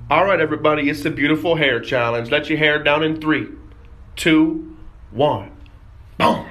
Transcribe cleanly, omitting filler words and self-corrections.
All right, everybody, it's the beautiful hair challenge. Let your hair down in 3, 2, 1. Boom.